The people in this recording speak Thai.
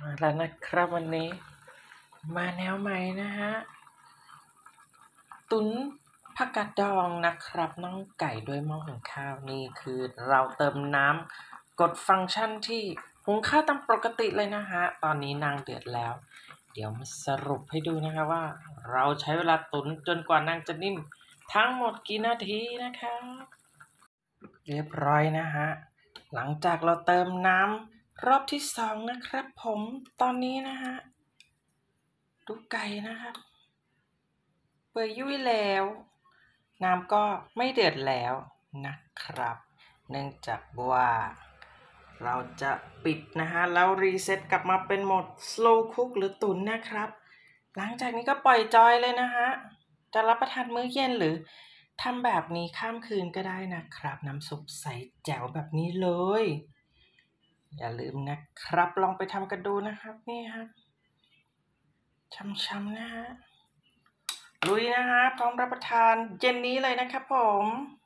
มาแล้วนะครับวันนี้มาแนวใหม่นะฮะตุ๋นผักกาดดองนะครับน้องไก่ด้วยหม้อหุงข้าวนี่คือเราเติมน้ำกดฟังก์ชันที่หุงข้าวตามปกติเลยนะฮะตอนนี้นางเดือดแล้วเดี๋ยวมาสรุปให้ดูนะคะว่าเราใช้เวลาตุ๋นจนกว่านางจะนิ่มทั้งหมดกี่นาทีนะครับเรียบร้อยนะฮะหลังจากเราเติมน้ำรอบที่2นะครับผมตอนนี้นะฮะดูไก่นะครับเปื่อยยุ่ยแล้วน้ำก็ไม่เดือดแล้วนะครับเนื่องจากว่าเราจะปิดนะฮะแล้วรีเซ็ตกลับมาเป็นโหมด slow cook หรือตุ๋นนะครับหลังจากนี้ก็ปล่อยจอยเลยนะฮะจะรับประทานมื้อเย็นหรือทำแบบนี้ข้ามคืนก็ได้นะครับน้ำซุปใสแจ๋วแบบนี้เลยอย่าลืมนะครับลองไปทำกันดูนะครับนี่ฮะช้ำๆนะฮะลุยนะฮะพร้อมรับประทานเย็นนี้เลยนะครับผม